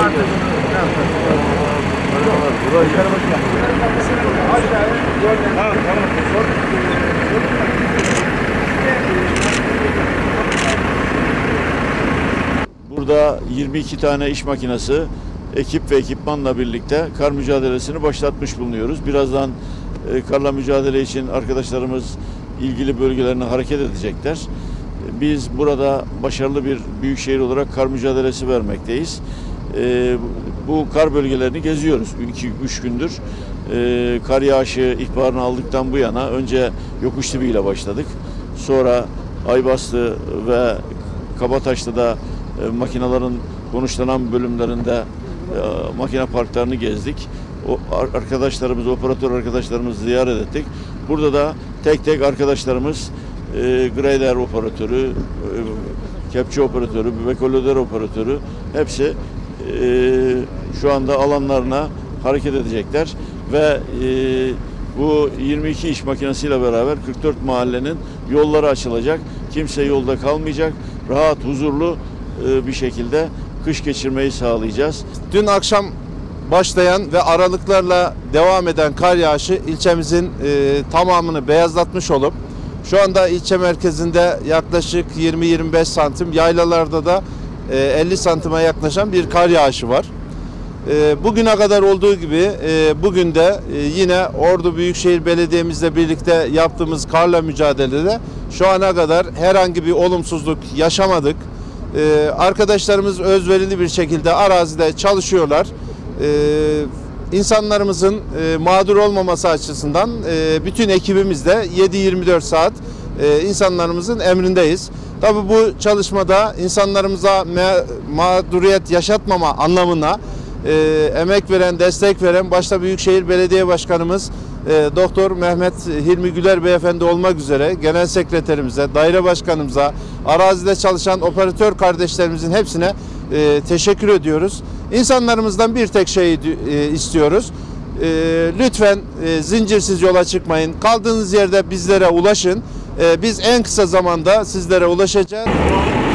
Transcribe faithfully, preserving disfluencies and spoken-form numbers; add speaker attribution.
Speaker 1: Burada yirmi iki tane iş makinesi, ekip ve ekipmanla birlikte kar mücadelesini başlatmış bulunuyoruz. Birazdan e, karla mücadele için arkadaşlarımız ilgili bölgelerine hareket edecekler. Biz burada başarılı bir büyükşehir olarak kar mücadelesi vermekteyiz. E, bu kar bölgelerini geziyoruz. iki üç gündür e, kar yağışı ihbarını aldıktan bu yana önce Yokuştepe ile başladık. Sonra Aybastı ve Kabataş'ta da e, makinelerin konuşlanan bölümlerinde e, makine parklarını gezdik. O arkadaşlarımız, operatör arkadaşlarımızı ziyaret ettik. Burada da tek tek arkadaşlarımız e, grader operatörü, e, kepçe operatörü, bekolöder operatörü hepsi e, şu anda alanlarına hareket edecekler ve e, bu yirmi iki iş makinesiyle beraber kırk dört mahallenin yolları açılacak. Kimse yolda kalmayacak. Rahat, huzurlu e, bir şekilde kış geçirmeyi sağlayacağız.
Speaker 2: Dün akşam başlayan ve aralıklarla devam eden kar yağışı ilçemizin e, tamamını beyazlatmış olup şu anda ilçe merkezinde yaklaşık yirmi yirmi beş santim, yaylalarda da e, elli santime yaklaşan bir kar yağışı var. E, bugüne kadar olduğu gibi e, bugün de e, yine Ordu Büyükşehir Belediye'mizle birlikte yaptığımız karla mücadelede şu ana kadar herhangi bir olumsuzluk yaşamadık. E, arkadaşlarımız özverili bir şekilde arazide çalışıyorlar. Ee, insanlarımızın e, mağdur olmaması açısından e, bütün ekibimizde yedi yirmi dört saat e, insanlarımızın emrindeyiz. Tabii bu çalışmada insanlarımıza mağduriyet yaşatmama anlamına e, emek veren, destek veren başta Büyükşehir Belediye Başkanımız e, Doktor Mehmet Hilmi Güler Beyefendi olmak üzere Genel Sekreterimize, Daire Başkanımıza, arazide çalışan operatör kardeşlerimizin hepsine e, teşekkür ediyoruz. İnsanlarımızdan bir tek şeyi e, istiyoruz. E, lütfen e, zincirsiz yola çıkmayın. Kaldığınız yerde bizlere ulaşın. E, biz en kısa zamanda sizlere ulaşacağız.